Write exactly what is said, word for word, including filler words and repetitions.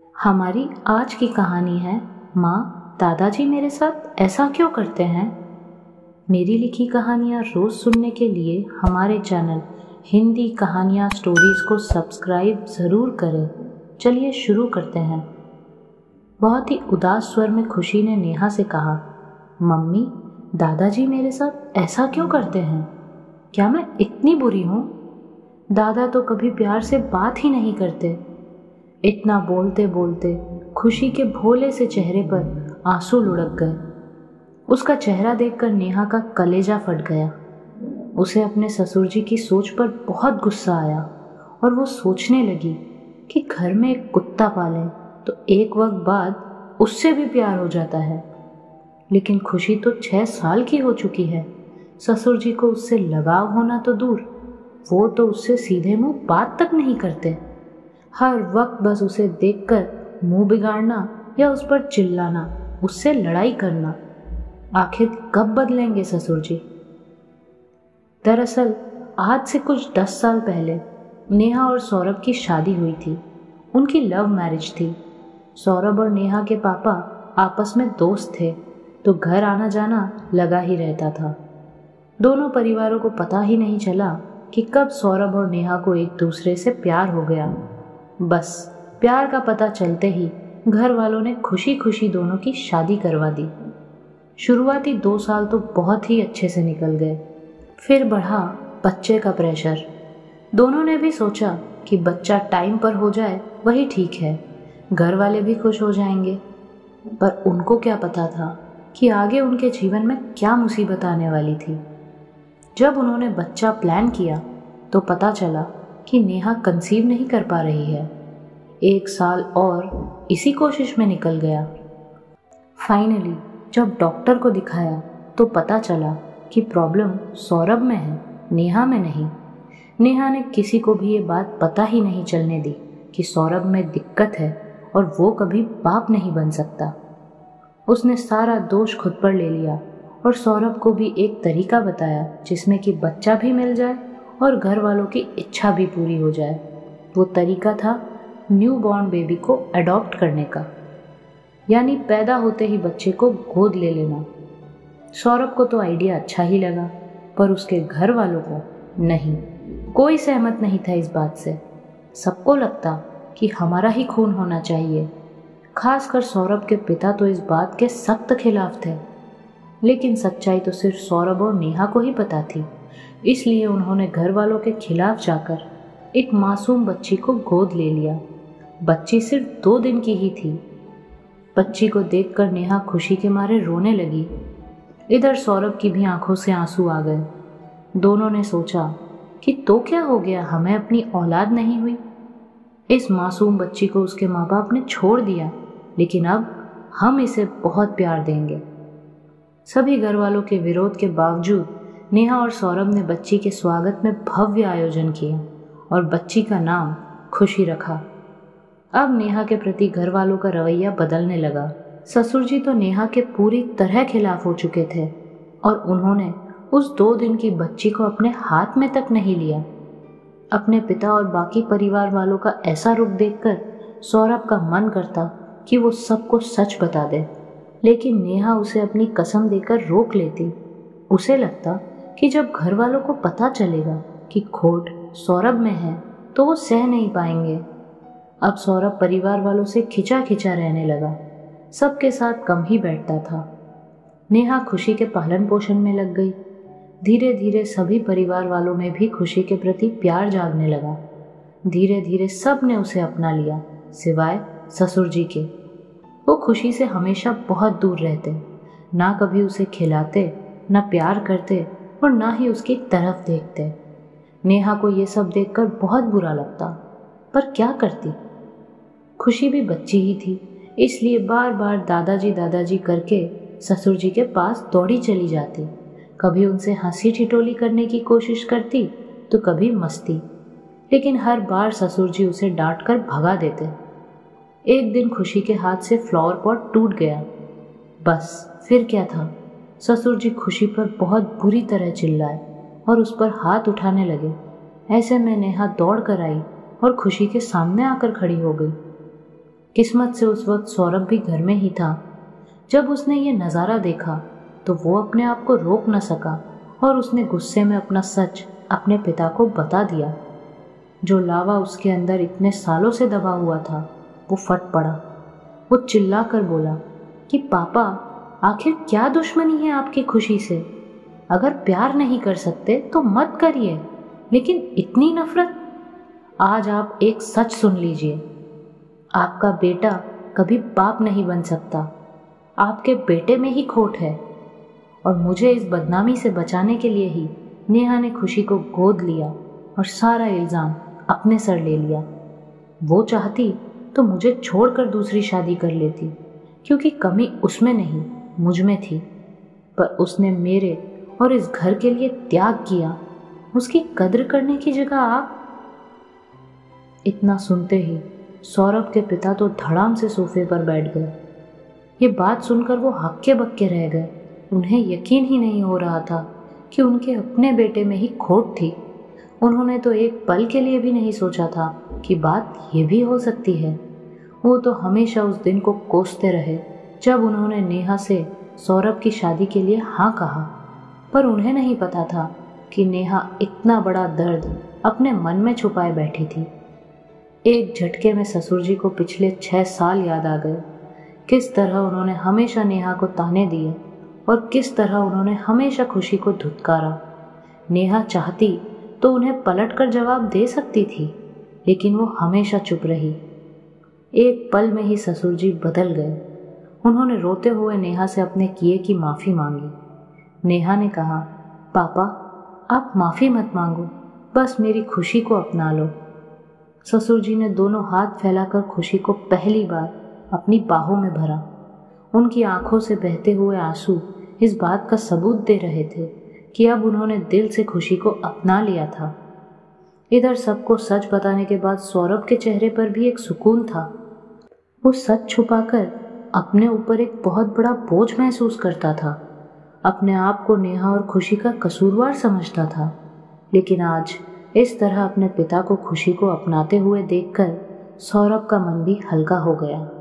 हमारी आज की कहानी है माँ दादाजी मेरे साथ ऐसा क्यों करते हैं। मेरी लिखी कहानियाँ रोज़ सुनने के लिए हमारे चैनल हिंदी कहानियाँ स्टोरीज़ को सब्सक्राइब ज़रूर करें। चलिए शुरू करते हैं। बहुत ही उदास स्वर में खुशी ने नेहा से कहा, मम्मी दादाजी मेरे साथ ऐसा क्यों करते हैं? क्या मैं इतनी बुरी हूँ? दादा तो कभी प्यार से बात ही नहीं करते। इतना बोलते बोलते खुशी के भोले से चेहरे पर आंसू लुढ़क गए। उसका चेहरा देखकर नेहा का कलेजा फट गया। उसे अपने ससुर जी की सोच पर बहुत गुस्सा आया और वो सोचने लगी कि घर में एक कुत्ता पालें तो एक वक्त बाद उससे भी प्यार हो जाता है। लेकिन खुशी तो छह साल की हो चुकी है। ससुर जी को उससे लगाव होना तो दूर, वो तो उससे सीधे मुंह बात तक नहीं करते। हर वक्त बस उसे देखकर मुंह बिगाड़ना या उस पर चिल्लाना, उससे लड़ाई करना। आखिर कब बदलेंगे ससुर जी? दरअसल आज से कुछ दस साल पहले नेहा और सौरभ की शादी हुई थी। उनकी लव मैरिज थी। सौरभ और नेहा के पापा आपस में दोस्त थे तो घर आना जाना लगा ही रहता था। दोनों परिवारों को पता ही नहीं चला कि कब सौरभ और नेहा को एक दूसरे से प्यार हो गया। बस प्यार का पता चलते ही घर वालों ने खुशी खुशी दोनों की शादी करवा दी। शुरुआती दो साल तो बहुत ही अच्छे से निकल गए। फिर बढ़ा बच्चे का प्रेशर। दोनों ने भी सोचा कि बच्चा टाइम पर हो जाए वही ठीक है, घर वाले भी खुश हो जाएंगे। पर उनको क्या पता था कि आगे उनके जीवन में क्या मुसीबत आने वाली थी। जब उन्होंने बच्चा प्लान किया तो पता चला कि नेहा कंसीव नहीं कर पा रही है। एक साल और इसी कोशिश में निकल गया। फाइनली जब डॉक्टर को दिखाया तो पता चला कि प्रॉब्लम सौरभ में है, नेहा में नहीं। नेहा ने किसी को भी ये बात पता ही नहीं चलने दी कि सौरभ में दिक्कत है और वो कभी बाप नहीं बन सकता। उसने सारा दोष खुद पर ले लिया और सौरभ को भी एक तरीका बताया जिसमें कि बच्चा भी मिल जाए और घर वालों की इच्छा भी पूरी हो जाए। वो तरीका था न्यू बॉर्न बेबी को अडॉप्ट करने का, यानी पैदा होते ही बच्चे को गोद ले लेना। सौरभ को तो आइडिया अच्छा ही लगा, पर उसके घर वालों को नहीं। कोई सहमत नहीं था इस बात से। सबको लगता कि हमारा ही खून होना चाहिए। खासकर सौरभ के पिता तो इस बात के सख्त खिलाफ थे। लेकिन सच्चाई तो सिर्फ सौरभ और नेहा को ही पता थी। इसलिए उन्होंने घर वालों के खिलाफ जाकर एक मासूम बच्ची को गोद ले लिया। बच्ची सिर्फ दो दिन की ही थी। बच्ची को देखकर नेहा खुशी के मारे रोने लगी। इधर सौरभ की भी आंखों से आंसू आ गए। दोनों ने सोचा कि तो क्या हो गया, हमें अपनी औलाद नहीं हुई। इस मासूम बच्ची को उसके माँ बाप ने छोड़ दिया, लेकिन अब हम इसे बहुत प्यार देंगे। सभी घर वालों के विरोध के बावजूद नेहा और सौरभ ने बच्ची के स्वागत में भव्य आयोजन किया और बच्ची का नाम खुशी रखा। अब नेहा के प्रति घर वालों का रवैया बदलने लगा। ससुर जी तो नेहा के पूरी तरह खिलाफ हो चुके थे और उन्होंने उस दो दिन की बच्ची को अपने हाथ में तक नहीं लिया। अपने पिता और बाकी परिवार वालों का ऐसा रुख देखकर सौरभ का मन करता कि वो सबको सच बता दे, लेकिन नेहा उसे अपनी कसम देकर रोक लेती। उसे लगता कि जब घर वालों को पता चलेगा कि खोट सौरभ में है तो वो सह नहीं पाएंगे। अब सौरभ परिवार वालों से खिंचा खिंचा रहने लगा। सबके साथ कम ही बैठता था। नेहा खुशी के पालन पोषण में लग गई। धीरे धीरे सभी परिवार वालों में भी खुशी के प्रति प्यार जागने लगा। धीरे धीरे सब ने उसे अपना लिया, सिवाय ससुर जी के। वो खुशी से हमेशा बहुत दूर रहते, ना कभी उसे खिलाते, ना प्यार करते और ना ही उसकी तरफ देखते। नेहा को ये सब देखकर बहुत बुरा लगता, पर क्या करती। खुशी भी बच्ची ही थी, इसलिए बार बार दादाजी दादाजी करके ससुर जी के पास दौड़ी चली जाती। कभी उनसे हंसी ठिठोली करने की कोशिश करती तो कभी मस्ती, लेकिन हर बार ससुर जी उसे डांट कर भगा देते। एक दिन खुशी के हाथ से फ्लावर पॉट टूट गया। बस फिर क्या था, ससुर जी खुशी पर बहुत बुरी तरह चिल्लाए और उस पर हाथ उठाने लगे। ऐसे में नेहा दौड़ कर आई और खुशी के सामने आकर खड़ी हो गई। किस्मत से उस वक्त सौरभ भी घर में ही था। जब उसने ये नज़ारा देखा तो वो अपने आप को रोक न सका और उसने गुस्से में अपना सच अपने पिता को बता दिया। जो लावा उसके अंदर इतने सालों से दबा हुआ था वो फट पड़ा। वो चिल्ला कर बोला कि पापा, आखिर क्या दुश्मनी है आपकी खुशी से? अगर प्यार नहीं कर सकते तो मत करिए, लेकिन इतनी नफरत? आज आप एक सच सुन लीजिए। आपका बेटा कभी बाप नहीं बन सकता। आपके बेटे में ही खोट है। और मुझे इस बदनामी से बचाने के लिए ही नेहा ने खुशी को गोद लिया और सारा इल्ज़ाम अपने सर ले लिया। वो चाहती तो मुझे छोड़कर दूसरी शादी कर लेती, क्योंकि कमी उसमें नहीं मुझ में थी। पर उसने मेरे और इस घर के लिए त्याग किया। उसकी कद्र करने की जगह आप। इतना सुनते ही सौरभ के पिता तो धड़ाम से सोफे पर बैठ गए। ये बात सुनकर वो हक्के बक्के रह गए। उन्हें यकीन ही नहीं हो रहा था कि उनके अपने बेटे में ही खोट थी। उन्होंने तो एक पल के लिए भी नहीं सोचा था कि बात ये भी हो सकती है। वो तो हमेशा उस दिन को कोसते रहे जब उन्होंने नेहा से सौरभ की शादी के लिए हाँ कहा। पर उन्हें नहीं पता था कि नेहा इतना बड़ा दर्द अपने मन में छुपाए बैठी थी। एक झटके में ससुर जी को पिछले छह साल याद आ गए। किस तरह उन्होंने हमेशा नेहा को ताने दिए और किस तरह उन्होंने हमेशा खुशी को धुतकारा। नेहा चाहती तो उन्हें पलटकर जवाब दे सकती थी, लेकिन वो हमेशा चुप रही। एक पल में ही ससुर जी बदल गए। उन्होंने रोते हुए नेहा से अपने किए की माफ़ी मांगी। नेहा ने कहा, पापा, आप माफ़ी मत मांगो, बस मेरी खुशी को अपना लो। ससुर जी ने दोनों हाथ फैलाकर खुशी को पहली बार अपनी बाहों में भरा। उनकी आंखों से बहते हुए आंसू इस बात का सबूत दे रहे थे कि अब उन्होंने दिल से खुशी को अपना लिया था। इधर सबको सच बताने के बाद सौरभ के चेहरे पर भी एक सुकून था। वो सच छुपाकर अपने ऊपर एक बहुत बड़ा बोझ महसूस करता था। अपने आप को नेहा और खुशी का कसूरवार समझता था, लेकिन आज इस तरह अपने पिता को खुशी को अपनाते हुए देखकर सौरभ का मन भी हल्का हो गया।